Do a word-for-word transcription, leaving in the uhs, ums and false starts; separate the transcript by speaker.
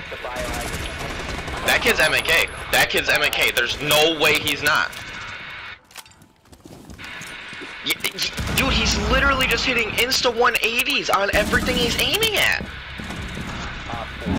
Speaker 1: That kid's M N K. That kid's M N K. There's no way he's not. Y y dude, he's literally just hitting insta one eighties on everything he's aiming at.